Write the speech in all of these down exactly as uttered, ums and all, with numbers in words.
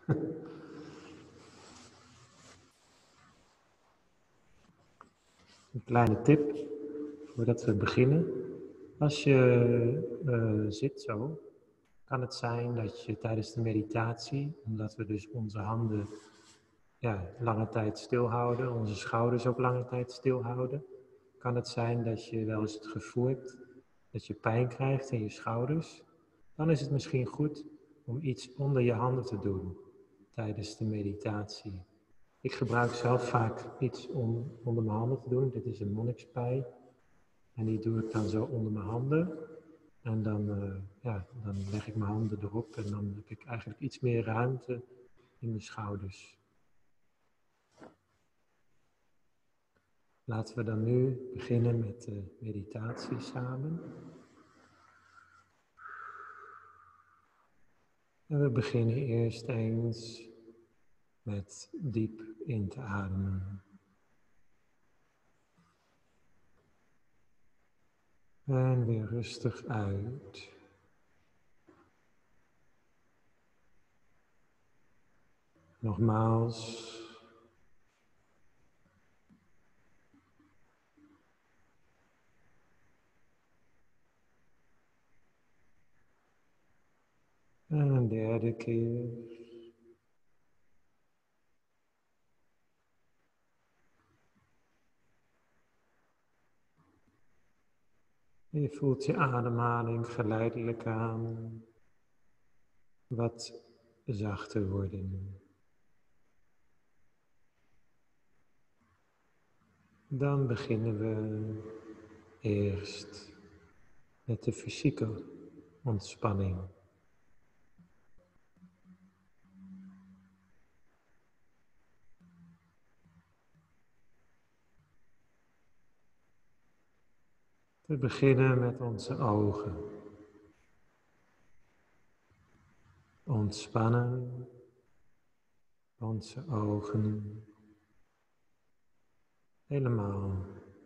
Een kleine tip voordat we beginnen. Als je uh, zit zo, kan het zijn dat je tijdens de meditatie, omdat we dus onze handen ja, lange tijd stilhouden, onze schouders ook lange tijd stilhouden, kan het zijn dat je wel eens het gevoel hebt dat je pijn krijgt in je schouders. Dan is het misschien goed om iets onder je handen te doen tijdens de meditatie. Ik gebruik zelf vaak iets om onder mijn handen te doen. Dit is een monnikspij. En die doe ik dan zo onder mijn handen. En dan, uh, ja, dan leg ik mijn handen erop en dan heb ik eigenlijk iets meer ruimte in mijn schouders. Laten we dan nu beginnen met de meditatie samen. En we beginnen eerst eens met diep in te ademen. En weer rustig uit. Nogmaals. En een derde keer. Je voelt je ademhaling geleidelijk aan wat zachter worden. Dan beginnen we eerst met de fysieke ontspanning. We beginnen met onze ogen. Ontspannen onze ogen helemaal.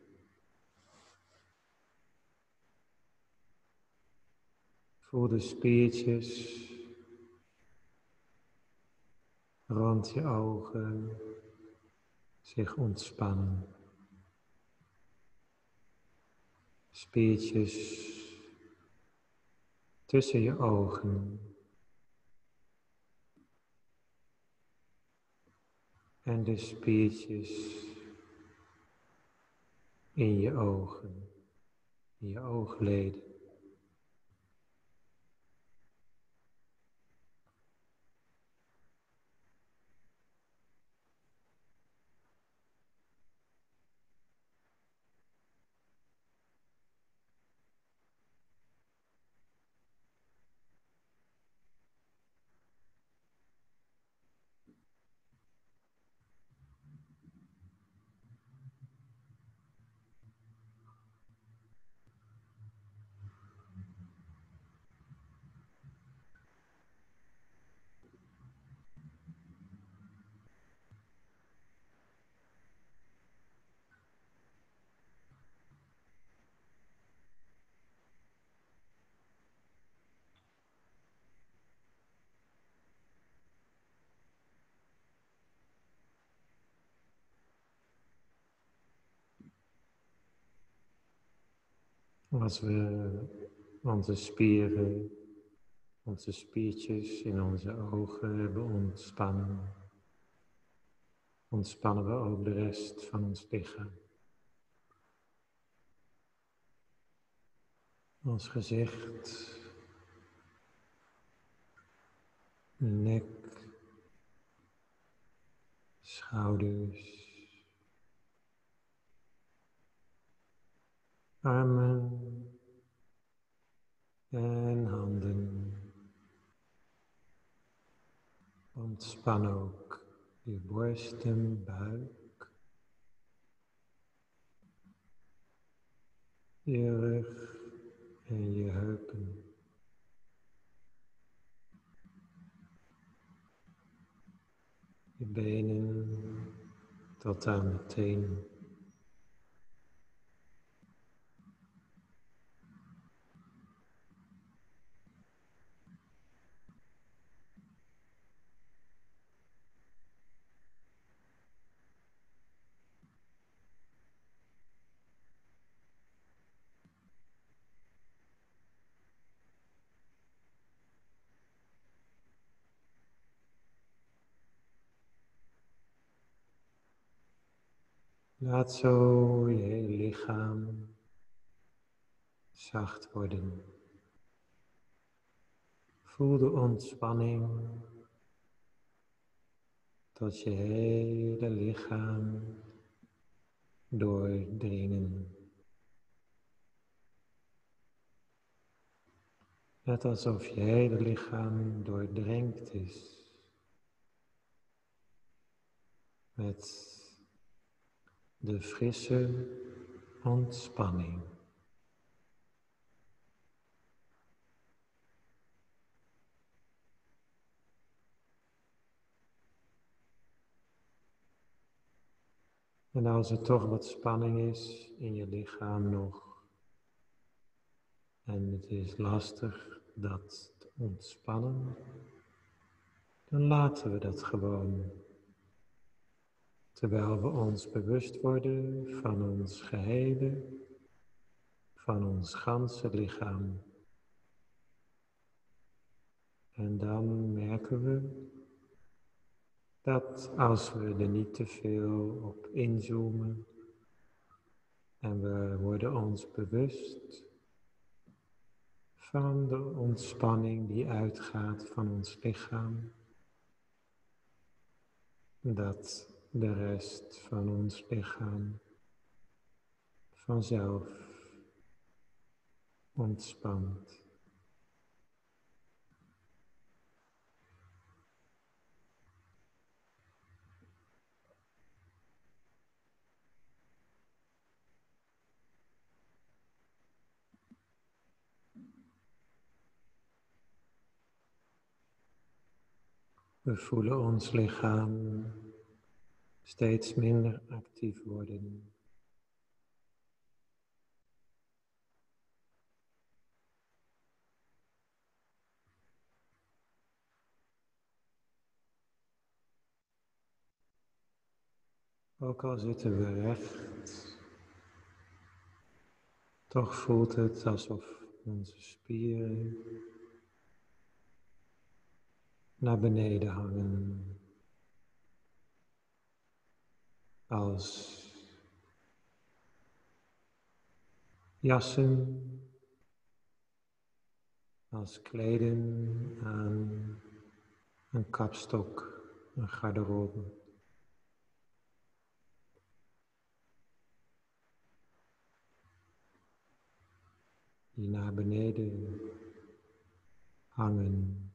Voel de spiertjes rond je ogen zich ontspannen. Spiertjes tussen je ogen. En de spiertjes in je ogen, in je oogleden. Als we onze spieren, onze spiertjes in onze ogen hebben ontspannen, ontspannen we ook de rest van ons lichaam. Ons gezicht, nek, schouders, armen en handen. Ontspan ook je borst en buik, je rug en je heupen. Je benen tot aan de tenen. Laat zo je hele lichaam zacht worden. Voel de ontspanning tot je hele lichaam doordringen. Net alsof je hele lichaam doordrenkt is met de frisse ontspanning. En als er toch wat spanning is in je lichaam nog, en het is lastig dat te ontspannen, dan laten we dat gewoon. Terwijl we ons bewust worden van ons gehele, van ons ganse lichaam. En dan merken we dat als we er niet te veel op inzoomen en we worden ons bewust van de ontspanning die uitgaat van ons lichaam, dat de rest van ons lichaam vanzelf ontspant. We voelen ons lichaam steeds minder actief worden. Ook al zitten we recht, toch voelt het alsof onze spieren naar beneden hangen. Als jassen, als kleden aan een kapstok, een garderobe. Die naar beneden hangen.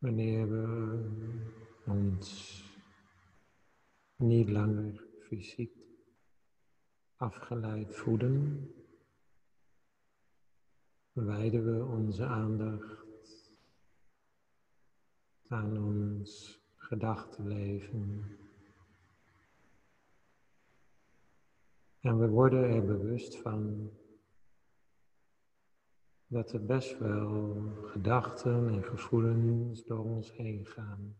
Wanneer we ons niet langer fysiek afgeleid voelen, wijden we onze aandacht aan ons gedachtenleven. En we worden er bewust van dat er best wel gedachten en gevoelens door ons heen gaan.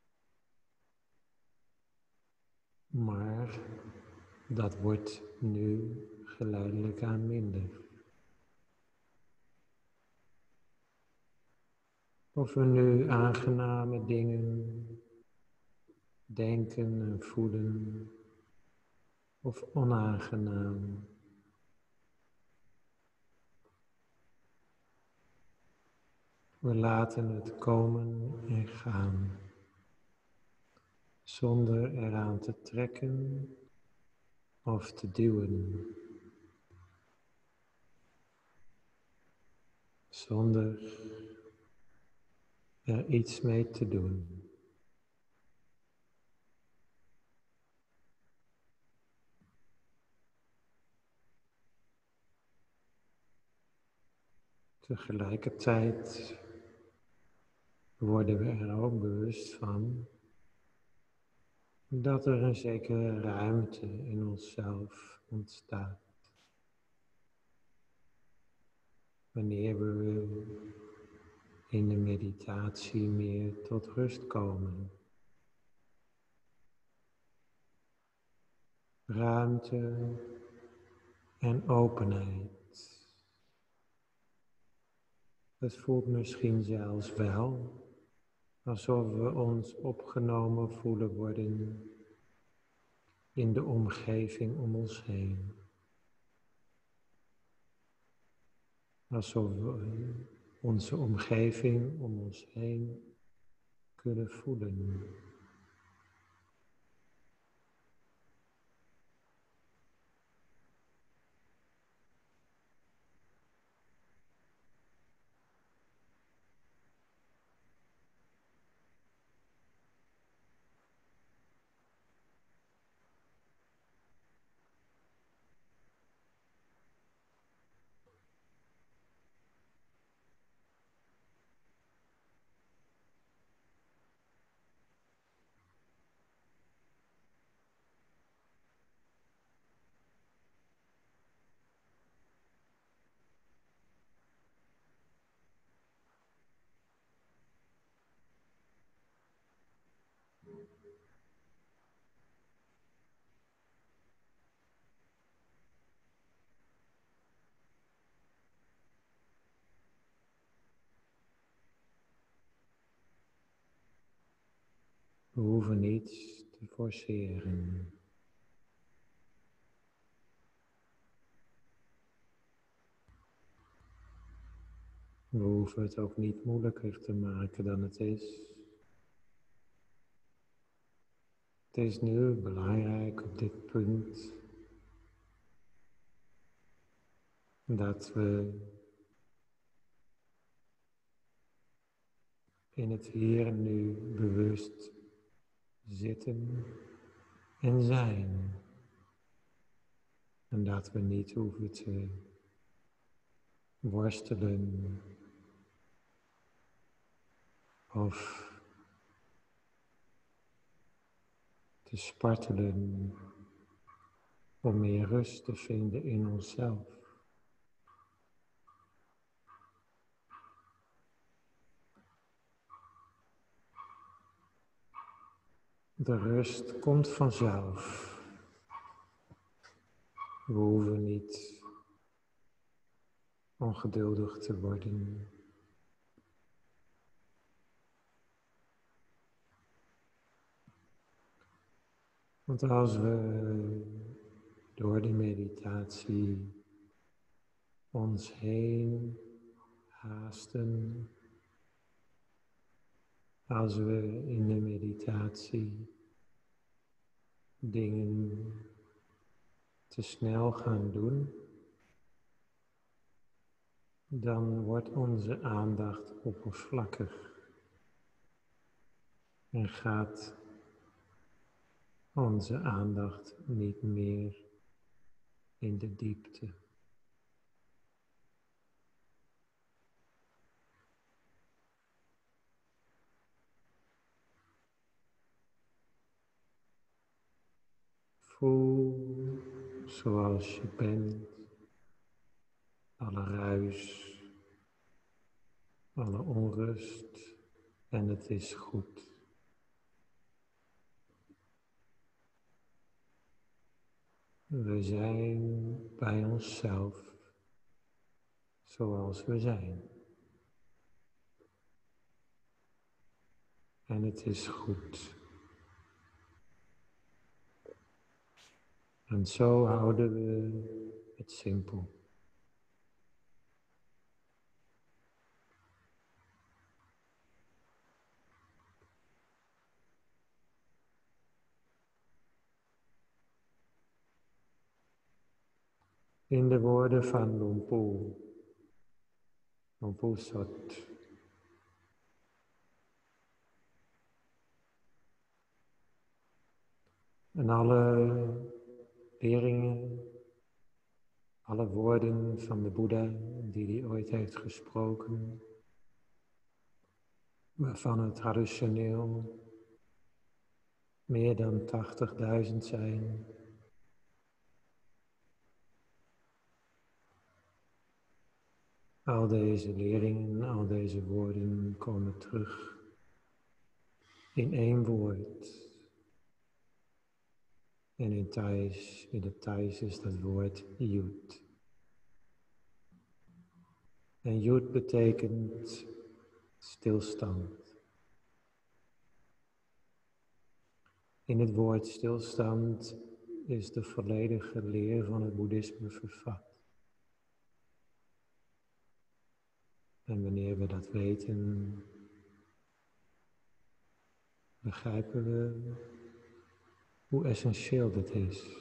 Maar dat wordt nu geleidelijk aan minder. Of we nu aangename dingen denken en voelen, of onaangenaam. We laten het komen en gaan, zonder eraan te trekken of te duwen. Zonder er iets mee te doen. Tegelijkertijd worden we er ook bewust van dat er een zekere ruimte in onszelf ontstaat. Wanneer we in de meditatie meer tot rust komen. Ruimte en openheid. Het voelt misschien zelfs wel alsof we ons opgenomen voelen worden in de omgeving om ons heen. Alsof we onze omgeving om ons heen kunnen voelen. We hoeven niets te forceren. We hoeven het ook niet moeilijker te maken dan het is. Het is nu belangrijk op dit punt dat we in het hier en nu bewust zitten en zijn. En dat we niet hoeven te worstelen of te spartelen om meer rust te vinden in onszelf. De rust komt vanzelf. We hoeven niet ongeduldig te worden. Want als we door die meditatie ons heen haasten, als we in de meditatie dingen te snel gaan doen, dan wordt onze aandacht oppervlakkig. En gaat onze aandacht niet meer in de diepte. Voel zoals je bent, alle ruis, alle onrust en het is goed. We zijn bij onszelf zoals we zijn. En het is goed. En zo houden we het simpel. In de woorden van Lumpur, Lumpur Sot. En alle leringen, alle woorden van de Boeddha die hij ooit heeft gesproken, waarvan het traditioneel meer dan tachtigduizend zijn. Al deze leringen, al deze woorden komen terug in één woord. En in Thais, in het Thais is dat woord Yud. En Yud betekent stilstand. In het woord stilstand is de volledige leer van het boeddhisme vervat. En wanneer we dat weten, begrijpen we hoe essentieel dit is.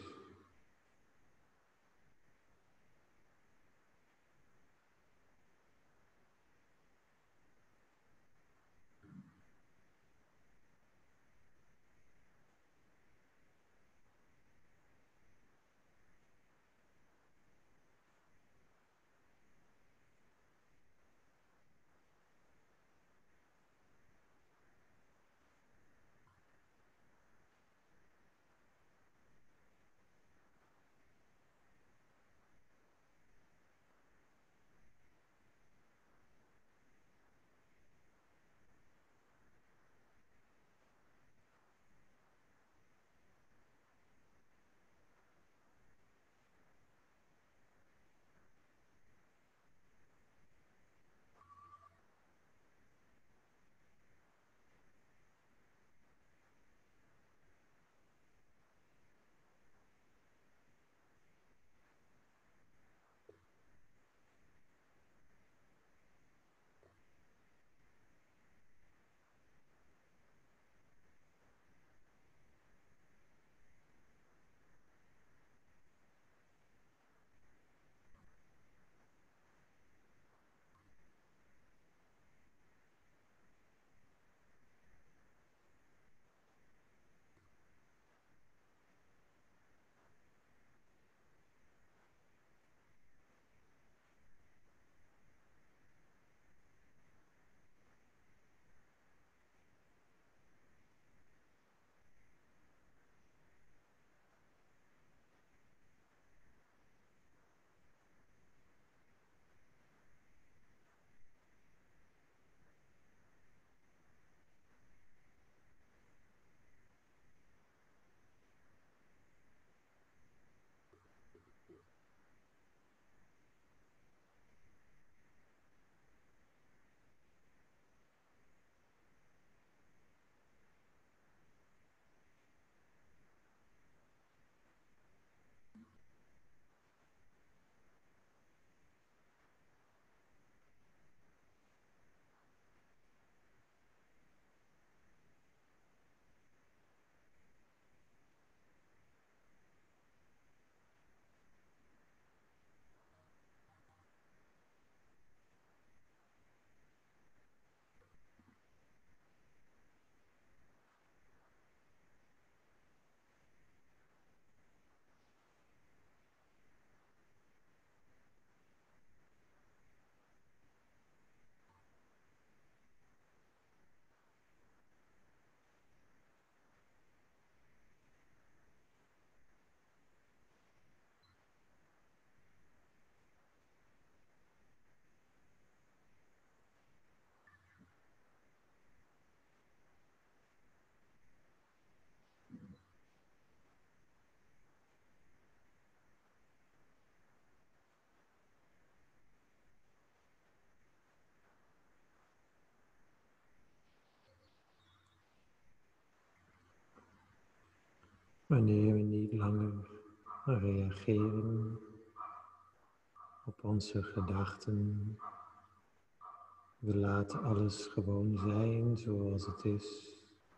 Wanneer we niet langer reageren op onze gedachten. We laten alles gewoon zijn zoals het is.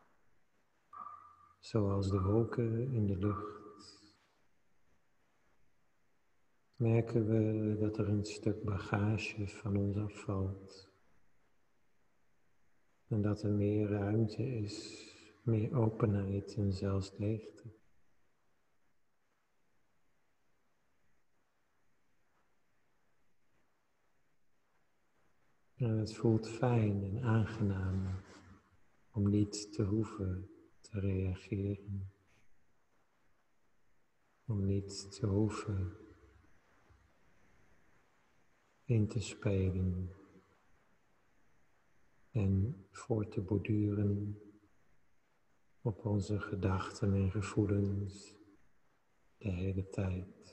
Zoals de wolken in de lucht. Merken we dat er een stuk bagage van ons afvalt. En dat er meer ruimte is, meer openheid en zelfs leegte. En het voelt fijn en aangenaam om niet te hoeven te reageren. Om niet te hoeven in te spelen en voor te borduren op onze gedachten en gevoelens de hele tijd.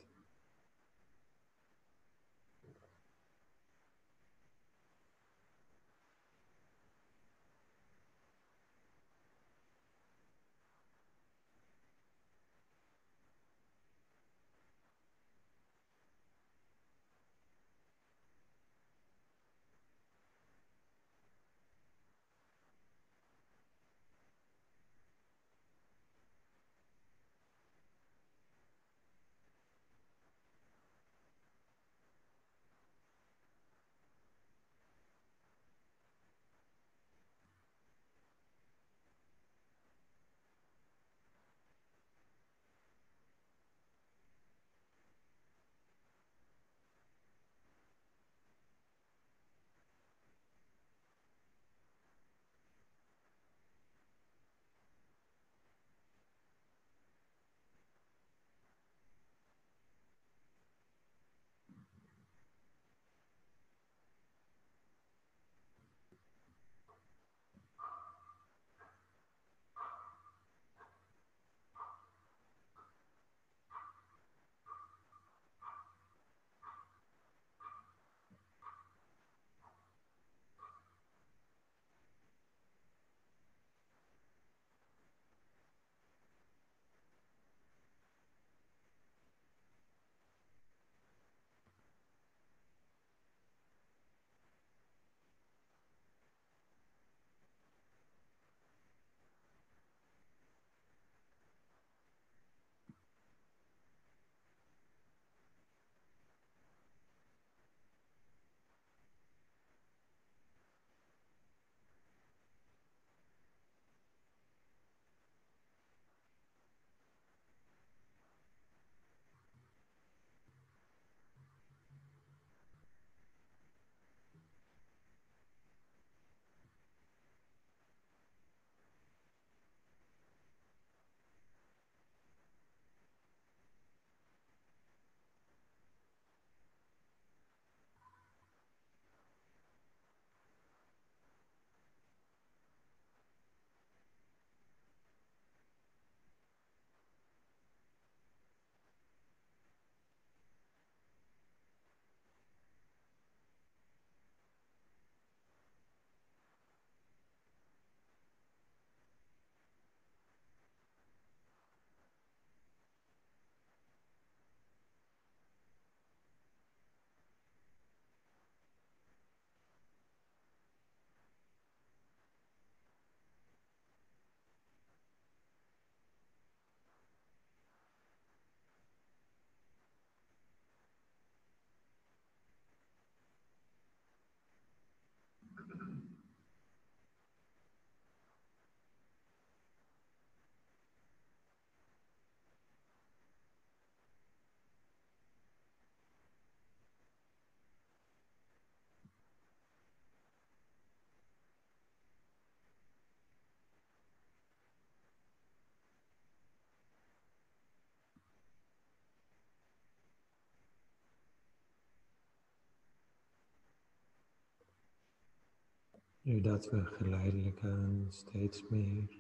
Nu dat we geleidelijk aan steeds meer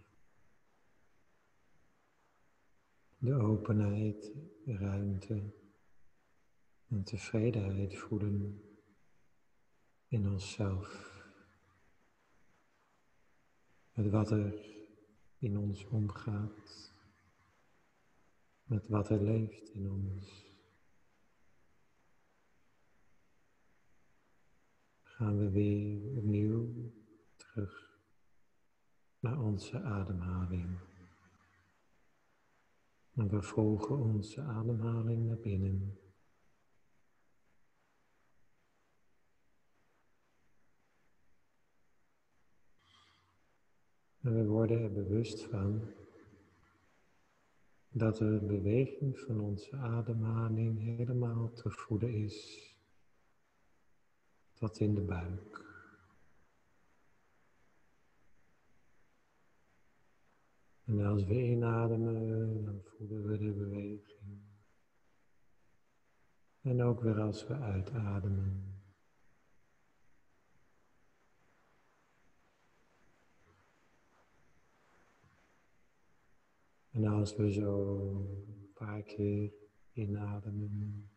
de openheid, ruimte en tevredenheid voelen in onszelf. Met wat er in ons omgaat. met wat er leeft in ons. Gaan we weer opnieuw terug naar onze ademhaling. En we volgen onze ademhaling naar binnen. En we worden er bewust van dat de beweging van onze ademhaling helemaal te voelen is tot in de buik. En als we inademen, dan voelen we de beweging. En ook weer als we uitademen. En als we zo een paar keer inademen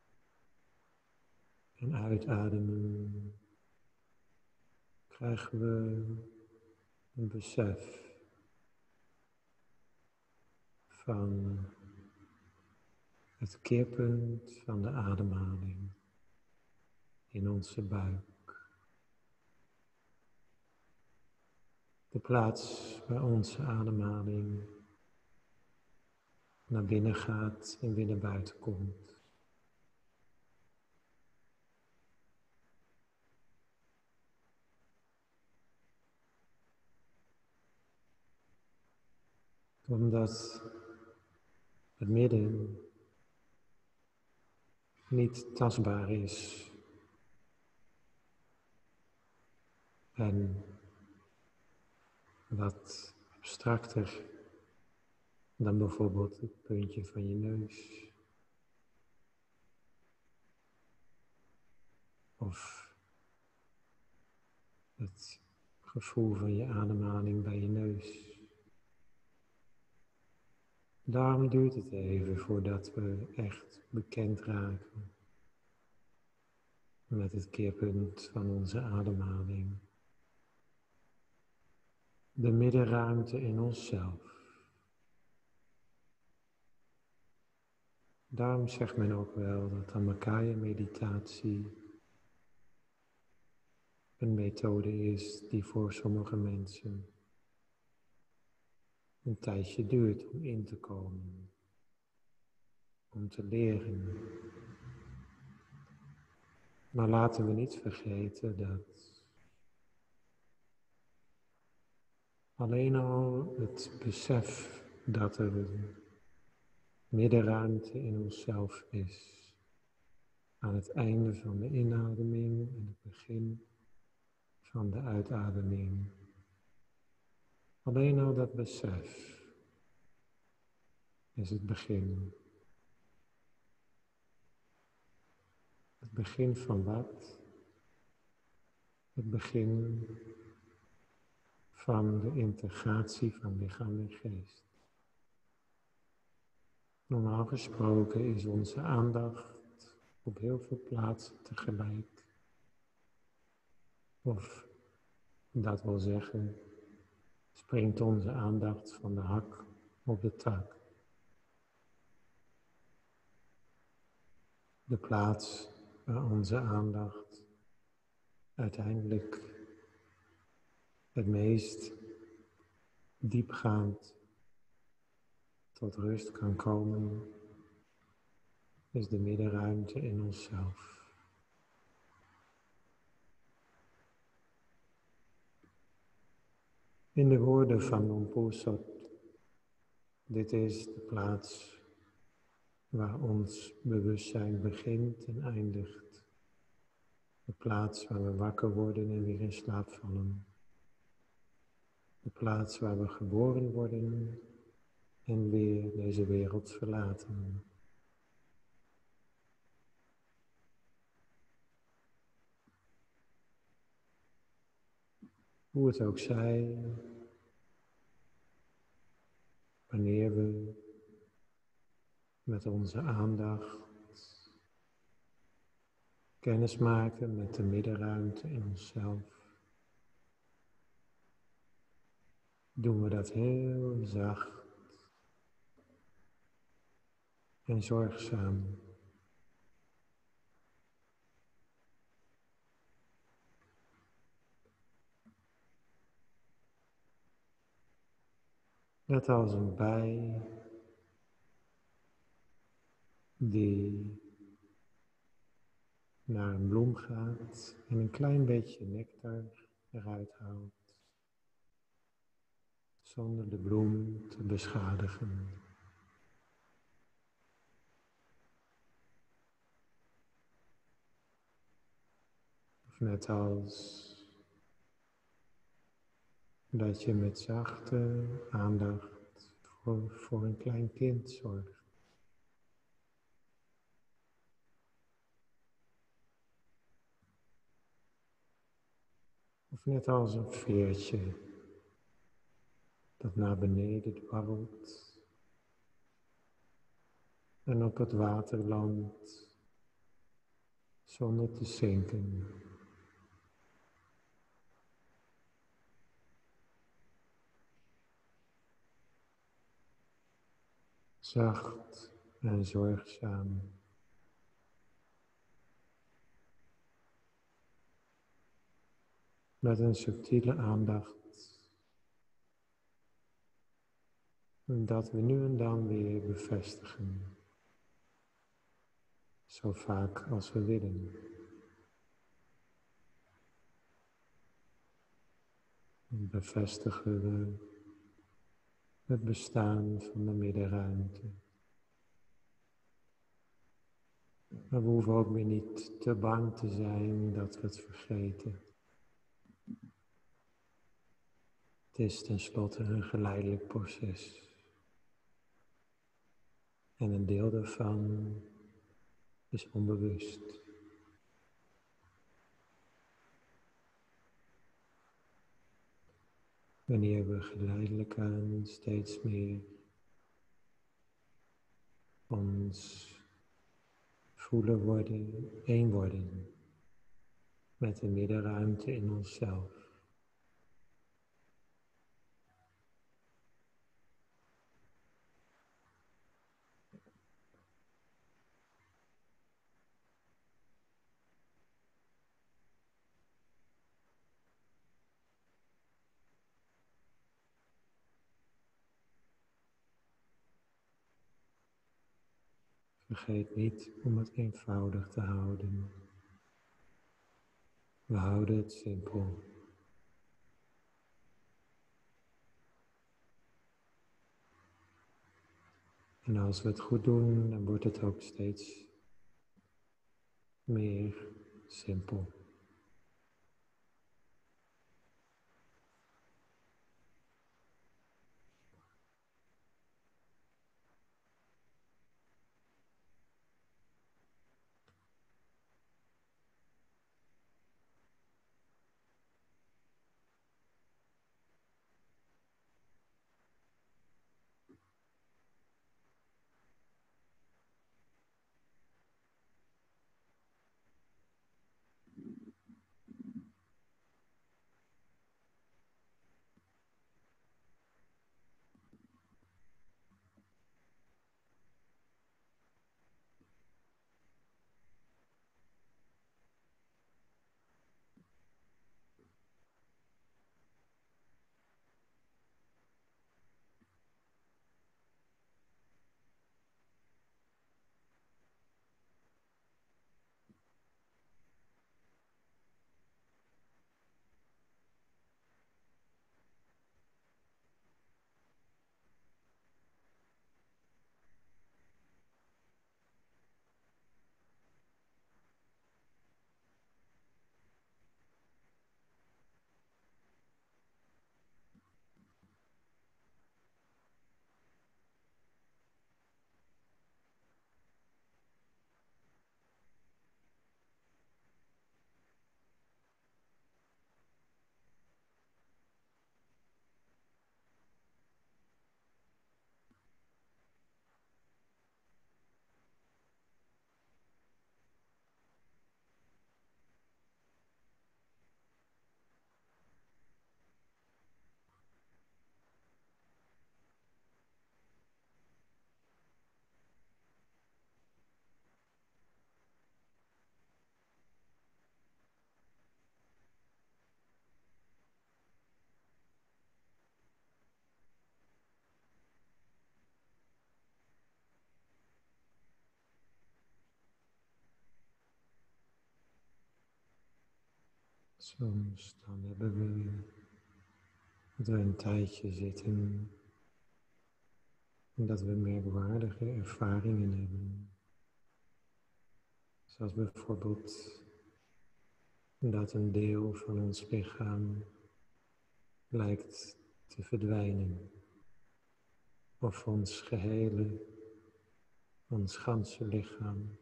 en uitademen, krijgen we een besef van het keerpunt van de ademhaling in onze buik. De plaats waar onze ademhaling naar binnen gaat en weer naar buiten komt. Omdat het midden niet tastbaar is en wat abstracter dan bijvoorbeeld het puntje van je neus of het gevoel van je ademhaling bij je neus. Daarom duurt het even voordat we echt bekend raken met het keerpunt van onze ademhaling. De middenruimte in onszelf. Daarom zegt men ook wel dat Dhammakaya-meditatie een methode is die voor sommige mensen een tijdje duurt om in te komen, om te leren. Maar laten we niet vergeten dat alleen al het besef dat er een middenruimte in onszelf is, aan het einde van de inademing en het begin van de uitademing. Alleen al dat besef is het begin. Het begin van wat? Het begin van de integratie van lichaam en geest. Normaal gesproken is onze aandacht op heel veel plaatsen tegelijk. Of, dat wil zeggen, springt onze aandacht van de hak op de tak. De plaats waar onze aandacht uiteindelijk het meest diepgaand tot rust kan komen, is de middenruimte in onszelf. In de woorden van Luang Por Chot, dit is de plaats waar ons bewustzijn begint en eindigt. De plaats waar we wakker worden en weer in slaap vallen. De plaats waar we geboren worden en weer deze wereld verlaten. Hoe het ook zij, wanneer we met onze aandacht kennis maken met de middenruimte in onszelf, doen we dat heel zacht en zorgzaam. Net als een bij die naar een bloem gaat en een klein beetje nectar eruit haalt, zonder de bloem te beschadigen. Of net als dat je met zachte aandacht voor, voor een klein kind zorgt. Of net als een veertje dat naar beneden dwarrelt en op het water landt zonder te zinken. Zacht en zorgzaam. Met een subtiele aandacht. Dat we nu en dan weer bevestigen. Zo vaak als we willen. Bevestigen we het bestaan van de middenruimte. Maar we hoeven ook weer niet te bang te zijn dat we het vergeten. Het is tenslotte een geleidelijk proces. En een deel daarvan is onbewust. Wanneer we geleidelijk aan steeds meer ons voelen worden, één worden met de middenruimte in onszelf. Vergeet niet om het eenvoudig te houden. We houden het simpel. En als we het goed doen, dan wordt het ook steeds meer simpel. Soms dan hebben we dat we een tijdje zitten en dat we merkwaardige ervaringen hebben. Zoals bijvoorbeeld dat een deel van ons lichaam lijkt te verdwijnen. Of ons gehele, ons ganse lichaam.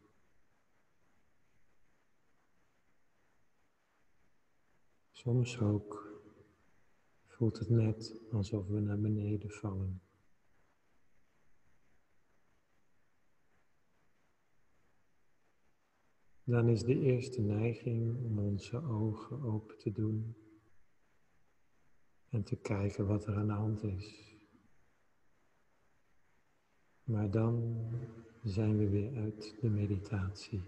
Soms ook voelt het net alsof we naar beneden vallen. Dan is de eerste neiging om onze ogen open te doen en te kijken wat er aan de hand is. Maar dan zijn we weer uit de meditatie.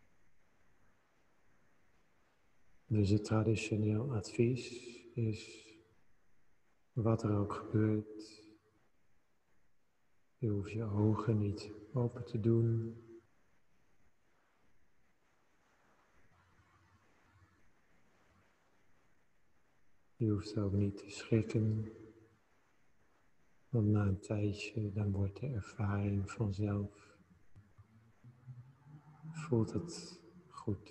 Dus het traditioneel advies is, wat er ook gebeurt, je hoeft je ogen niet open te doen. Je hoeft ook niet te schrikken, want na een tijdje dan wordt de ervaring vanzelf, voelt het goed.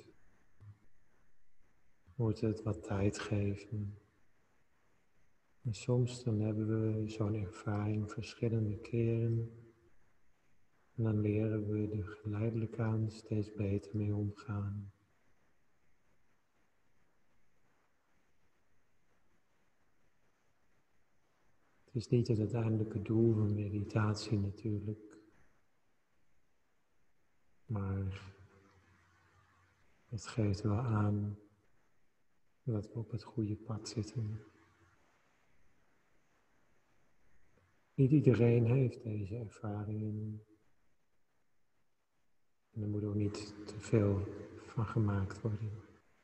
Moet het wat tijd geven. En soms dan hebben we zo'n ervaring verschillende keren. En dan leren we er geleidelijk aan steeds beter mee omgaan. Het is niet het uiteindelijke doel van meditatie natuurlijk. Maar het geeft wel aan dat we op het goede pad zitten. Niet iedereen heeft deze ervaringen. En er moet ook niet te veel van gemaakt worden.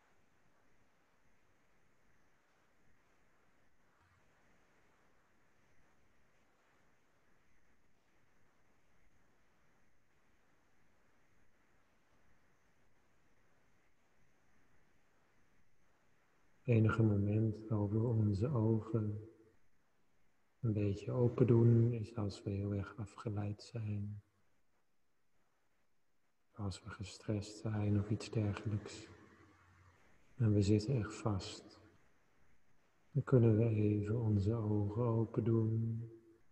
Enige moment waar we onze ogen een beetje open doen is als we heel erg afgeleid zijn. Als we gestrest zijn of iets dergelijks. En we zitten echt vast. Dan kunnen we even onze ogen open doen.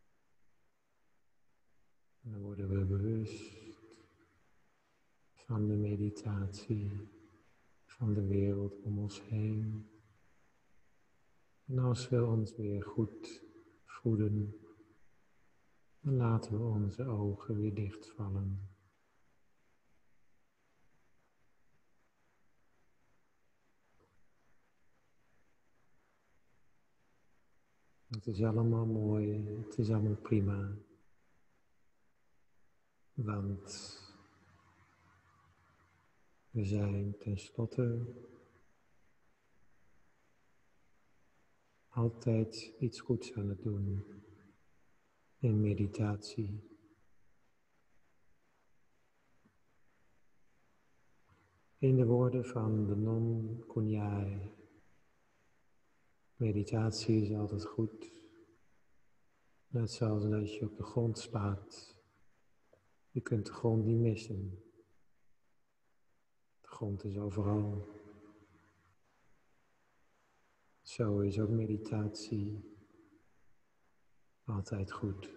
En dan worden we bewust van de meditatie, van de wereld om ons heen. En als we ons weer goed voelen, dan laten we onze ogen weer dichtvallen. Het is allemaal mooi, het is allemaal prima. Want we zijn tenslotte altijd iets goeds aan het doen in meditatie. In de woorden van de non Kunyai, meditatie is altijd goed. Net zoals dat je op de grond staat. Je kunt de grond niet missen. De grond is overal. Zo is ook meditatie altijd goed.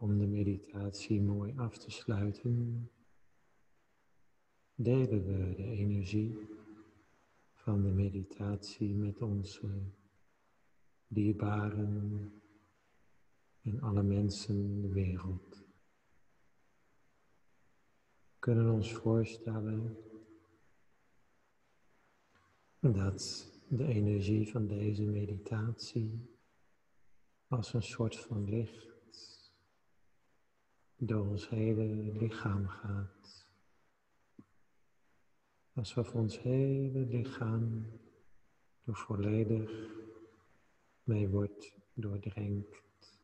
om de meditatie mooi af te sluiten, delen we de energie van de meditatie met onze dierbaren en alle mensen in de wereld. We kunnen ons voorstellen dat de energie van deze meditatie als een soort van licht door ons hele lichaam gaat. Alsof ons hele lichaam er volledig mee wordt doordrenkt.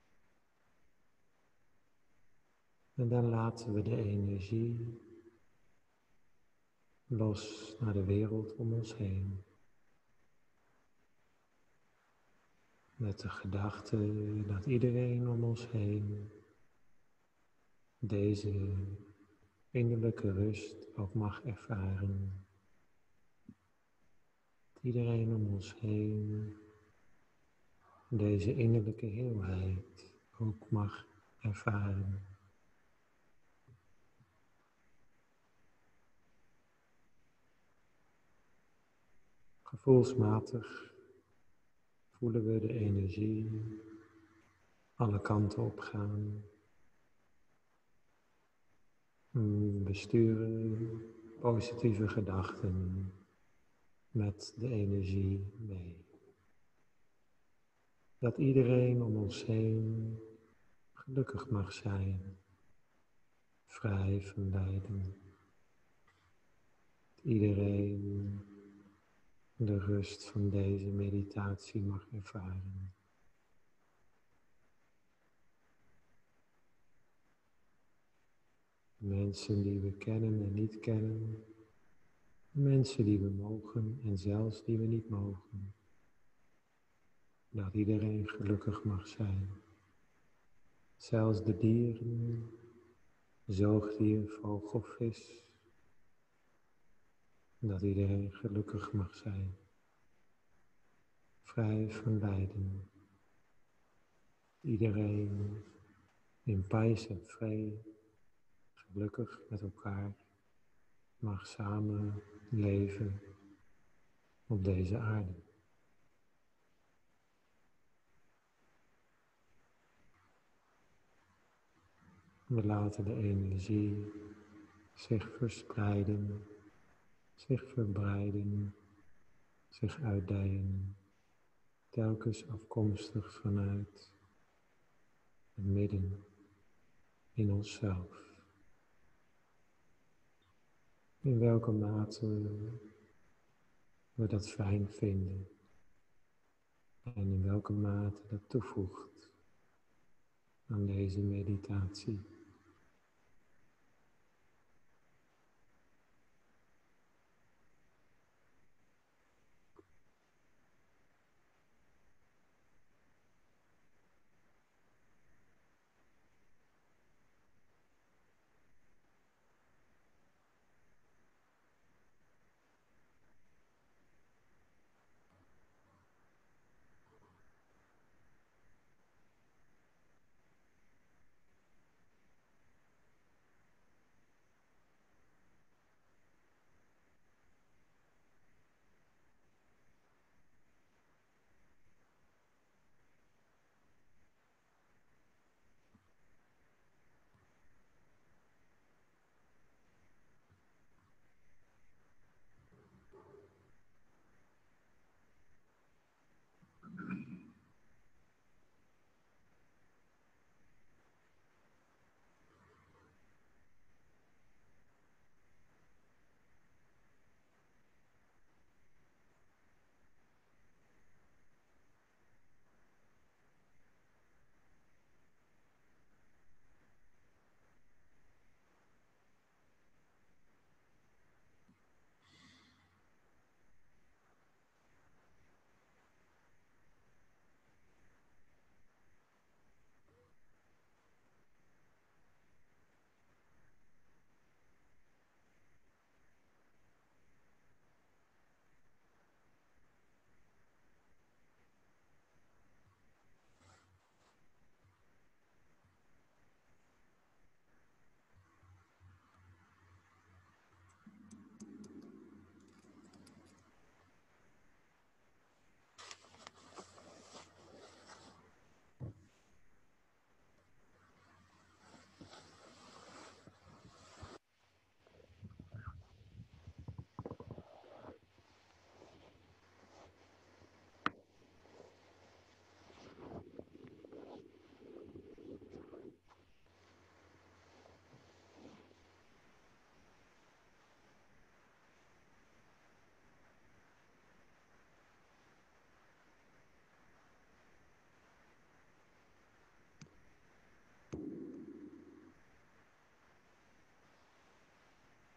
En dan laten we de energie los naar de wereld om ons heen. Met de gedachte dat iedereen om ons heen deze innerlijke rust ook mag ervaren. Dat iedereen om ons heen deze innerlijke heelheid ook mag ervaren. Gevoelsmatig voelen we de energie alle kanten op gaan. We sturen positieve gedachten met de energie mee. Dat iedereen om ons heen gelukkig mag zijn, vrij van lijden. Dat iedereen de rust van deze meditatie mag ervaren. Mensen die we kennen en niet kennen, mensen die we mogen en zelfs die we niet mogen. Dat iedereen gelukkig mag zijn. Zelfs de dieren, zoogdier, vogel, vis. Dat iedereen gelukkig mag zijn. Vrij van lijden. Iedereen in pais en vrede, gelukkig met elkaar, mag samen leven op deze aarde. We laten de energie zich verspreiden, zich verbreiden, zich uitdijen, telkens afkomstig vanuit het midden in onszelf. In welke mate we dat fijn vinden en in welke mate dat toevoegt aan deze meditatie.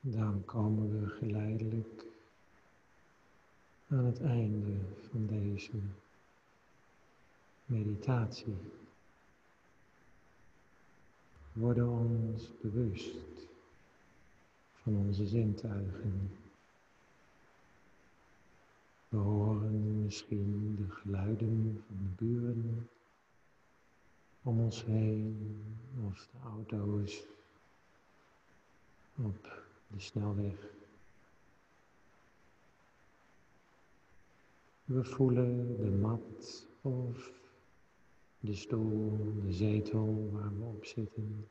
Dan komen we geleidelijk aan het einde van deze meditatie. We worden ons bewust van onze zintuigen. We horen misschien de geluiden van de buren om ons heen of de auto's op de snelweg. We voelen de mat of de stoel, de zetel waar we op zitten.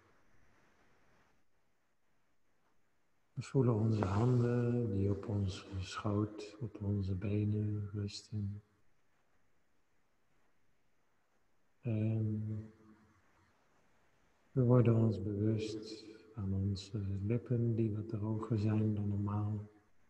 We voelen onze handen die op onze schoot, op onze benen rusten. En we worden ons bewust van onze lippen die wat droger zijn dan normaal.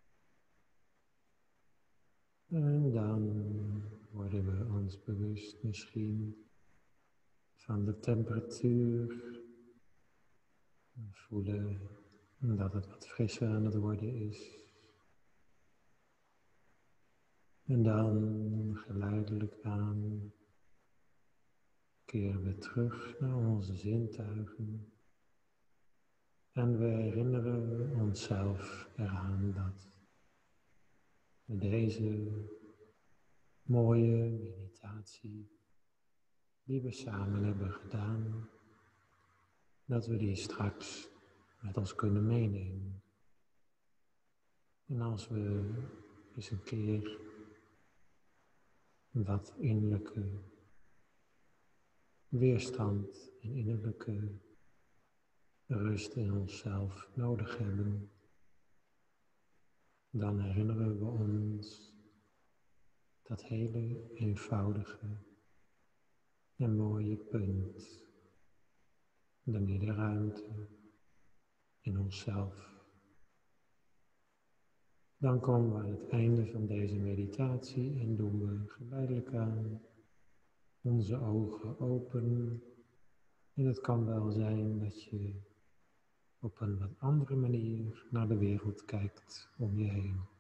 En dan worden we ons bewust misschien van de temperatuur. We voelen dat het wat frisser aan het worden is. En dan geleidelijk aan keren we terug naar onze zintuigen. En we herinneren onszelf eraan dat we deze mooie meditatie die we samen hebben gedaan, dat we die straks met ons kunnen meenemen. En als we eens een keer wat innerlijke weerstand en innerlijke rust in onszelf nodig hebben, dan herinneren we ons dat hele eenvoudige en mooie punt, de middenruimte in onszelf. Dan komen we aan het einde van deze meditatie en doen we geleidelijk aan onze ogen open. En het kan wel zijn dat je op een wat andere manier naar de wereld kijkt om je heen.